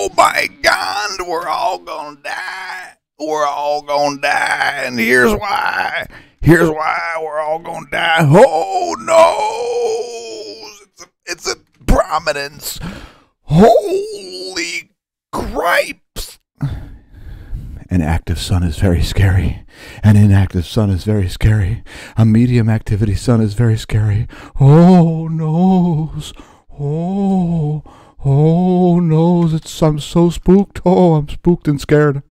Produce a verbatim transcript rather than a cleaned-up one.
oh my God, we're all gonna die. We're all gonna die, and here's why. Here's why we're all gonna die. Oh no! It's a, it's a prominence. Holy cripes! An active sun is very scary. An inactive sun is very scary. A medium activity sun is very scary. Oh noes! Oh, oh noes! It's I'm so spooked. Oh, I'm spooked and scared.